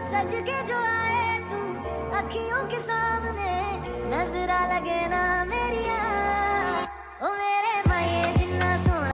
सज के जो आए तू अखियों के सामने, नजरा लगे ना